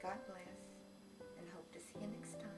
God bless, and hope to see you next time.